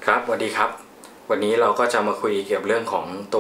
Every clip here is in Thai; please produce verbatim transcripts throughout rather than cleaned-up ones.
ครับสวัสดีครับวันนี้เราก็จะมาคุยเกี่ยวกับเรื่องของตัว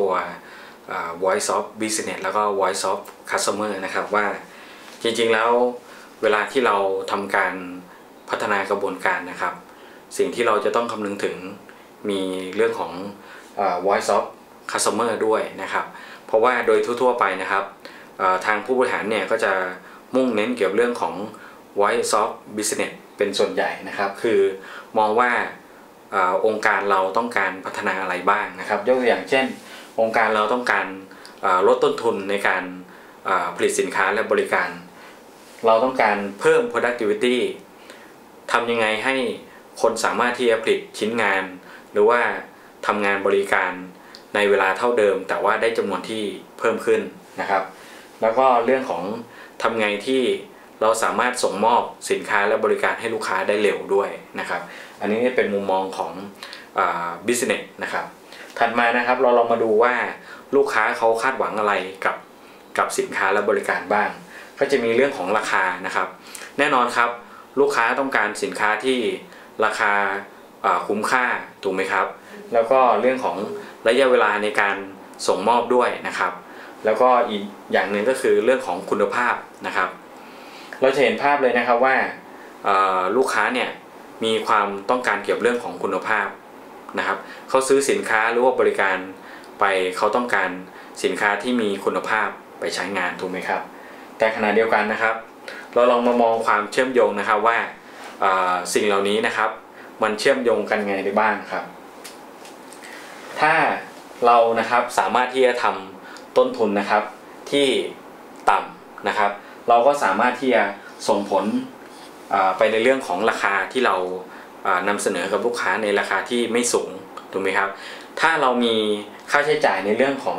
Voice of Business แล้วก็ Voice of Customer นะครับว่าจริงๆแล้วเวลาที่เราทำการพัฒนากระบวนการนะครับสิ่งที่เราจะต้องคำนึงถึงมีเรื่องของ Voice of Customer ด้วยนะครับเพราะว่าโดยทั่วๆไปนะครับทางผู้บริหารเนี่ยก็จะมุ่งเน้นเกี่ยวกับเรื่องของ Voice of Business เป็นส่วนใหญ่นะครับคือมองว่าองค์การเราต้องการพัฒนาอะไรบ้างนะครับยกตัวอย่างเช่นองค์การเราต้องการลดต้นทุนในการผลิตสินค้าและบริการเราต้องการเพิ่ม productivity ทำยังไงให้คนสามารถที่จะผลิตชิ้นงานหรือว่าทำงานบริการในเวลาเท่าเดิมแต่ว่าได้จำนวนที่เพิ่มขึ้นนะครับแล้วก็เรื่องของทำไงที่เราสามารถส่งมอบสินค้าและบริการให้ลูกค้าได้เร็วด้วยนะครับอันนี้เป็นมุมมองของอ่า business นะครับถัดมานะครับเราลองมาดูว่าลูกค้าเขาคาดหวังอะไรกับกับสินค้าและบริการบ้างก็จะมีเรื่องของราคานะครับแน่นอนครับลูกค้าต้องการสินค้าที่ราคาคุ้มค่าถูกไหมครับแล้วก็เรื่องของระยะเวลาในการส่งมอบด้วยนะครับแล้วก็อีกอย่างหนึ่งก็คือเรื่องของคุณภาพนะครับเราจะเห็นภาพเลยนะครับว่าลูกค้าเนี่ยมีความต้องการเกี่ยวกับเรื่องของคุณภาพนะครับเขาซื้อสินค้าหรือว่าบริการไปเขาต้องการสินค้าที่มีคุณภาพไปใช้งานถูกไหมครับแต่ขณะเดียวกันนะครับเราลองมามองความเชื่อมโยงนะครับว่าสิ่งเหล่านี้นะครับมันเชื่อมโยงกันไงได้บ้างครับถ้าเรานะครับสามารถที่จะทำต้นทุนนะครับที่ต่ำนะครับเราก็สามารถที่จะส่งผลไปในเรื่องของราคาที่เรานำเสนอกับลูกค้าในราคาที่ไม่สูงถูกไหมครับถ้าเรามีค่าใช้จ่ายในเรื่องของ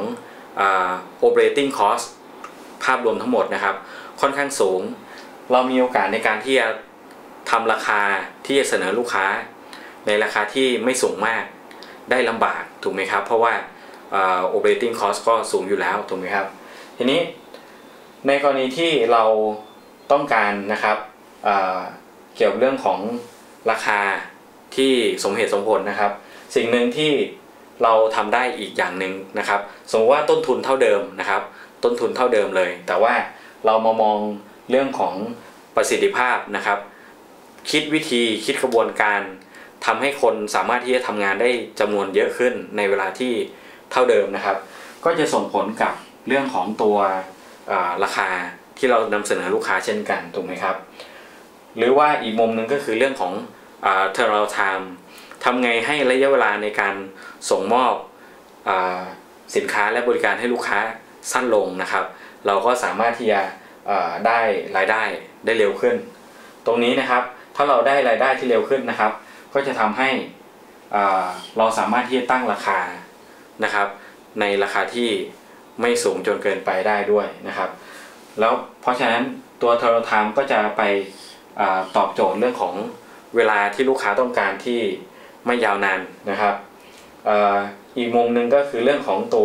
operating cost ภาพรวมทั้งหมดนะครับค่อนข้างสูงเรามีโอกาสในการที่จะทำราคาที่จะเสนอลูกค้าในราคาที่ไม่สูงมากได้ลำบากถูกไหมครับเพราะว่า operating cost ก็สูงอยู่แล้วถูกไหมครับทีนี้ในกรณีที่เราต้องการนะครับเ, เกี่ยวกับเรื่องของราคาที่สมเหตุสมผลนะครับสิ่งหนึ่งที่เราทำได้อีกอย่างหนึ่งนะครับสมมติว่าต้นทุนเท่าเดิมนะครับต้นทุนเท่าเดิมเลยแต่ว่าเรามามองเรื่องของประสิทธิภาพนะครับคิดวิธีคิดกระบวนการทำให้คนสามารถที่จะทำงานได้จำนวนเยอะขึ้นในเวลาที่เท่าเดิมนะครับก็จะส่งผลกับเรื่องของตัวราคาที่เรานำเสนอลูกค้าเช่นกันถูกไหมครับหรือว่าอีกมุมหนึ่งก็คือเรื่องของ turnaround time ทำไงให้ระยะเวลาในการส่งมอบสินค้าและบริการให้ลูกค้าสั้นลงนะครับเราก็สามารถที่จะได้รายได้ได้เร็วขึ้นตรงนี้นะครับถ้าเราได้รายได้ที่เร็วขึ้นนะครับก็จะทำให้เราสามารถที่จะตั้งราคานะครับในราคาที่ไม่สูงจนเกินไปได้ด้วยนะครับแล้วเพราะฉะนั้นตัว turnaround time ก็จะไปตอบโจทย์เรื่องของเวลาที่ลูกค้าต้องการที่ไม่ยาวนานนะครับ อ, อีกมุมหนึ่งก็คือเรื่องของตัว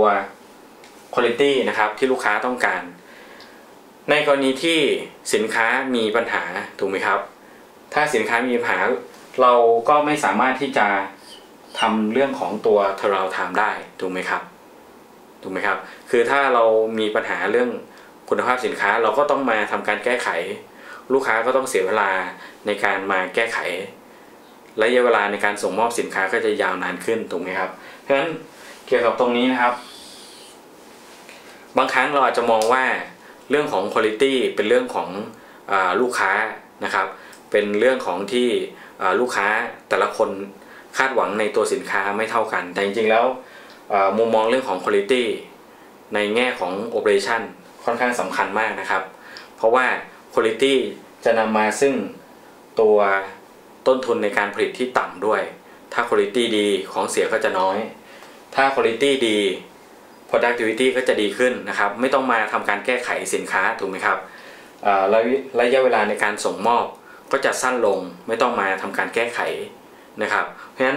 quality นะครับที่ลูกค้าต้องการในกรณีที่สินค้ามีปัญหาถูกไหมครับถ้าสินค้ามีปัญหาเราก็ไม่สามารถที่จะทำเรื่องของตัว turnaround time ได้ถูกไหมครับถูกไหมครับคือถ้าเรามีปัญหาเรื่องคุณภาพสินค้าเราก็ต้องมาทำการแก้ไขลูกค้าก็ต้องเสียเวลาในการมาแก้ไขระยะเวลาในการส่งมอบสินค้าก็จะยาวนานขึ้นถูกไหมครับเพราะฉะนั้นเกี่ยวกับตรงนี้นะครับบางครั้งเราอาจจะมองว่าเรื่องของ quality เป็นเรื่องของอ่าลูกค้านะครับเป็นเรื่องของที่อ่าลูกค้าแต่ละคนคาดหวังในตัวสินค้าไม่เท่ากันแต่จริงๆแล้วมุมมองเรื่องของ quality ในแง่ของ operation ค่อนข้างสำคัญมากนะครับเพราะว่า quality จะนำมาซึ่งตัวต้นทุนในการผลิตที่ต่ำด้วยถ้า quality ดีของเสียก็จะน้อยถ้า quality ดี productivity ก็จะดีขึ้นนะครับไม่ต้องมาทำการแก้ไขสินค้าถูกไหมครับระยะเวลาในการส่งมอบก็จะสั้นลงไม่ต้องมาทำการแก้ไขนะครับเพราะฉะนั้น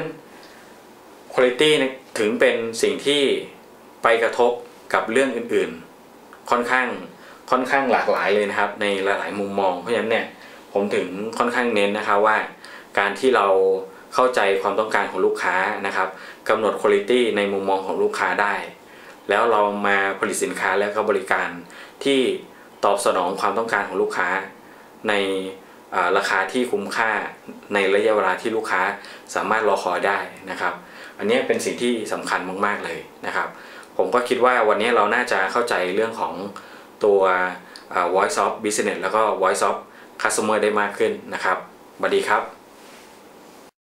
quality ถึงเป็นสิ่งที่ไปกระทบกับเรื่องอื่นๆค่อนข้างค่อนข้างหลากหลายเลยนะครับในหลายๆมุมมองเพราะฉะนั้นเนี่ยผมถึงค่อนข้างเน้นนะครับว่าการที่เราเข้าใจความต้องการของลูกค้านะครับกำหนดคุณภาพในมุมมองของลูกค้าได้แล้วเรามาผลิตสินค้าและก็บริการที่ตอบสนองความต้องการของลูกค้าในราคาที่คุ้มค่าในระยะเวลาที่ลูกค้าสามารถรอคอยได้นะครับอันนี้เป็นสิ่งที่สำคัญมากๆเลยนะครับผมก็คิดว่าวันนี้เราน่าจะเข้าใจเรื่องของตัว voice of business แล้วก็ voice of customer ได้มากขึ้นนะครับสวัสดีครับ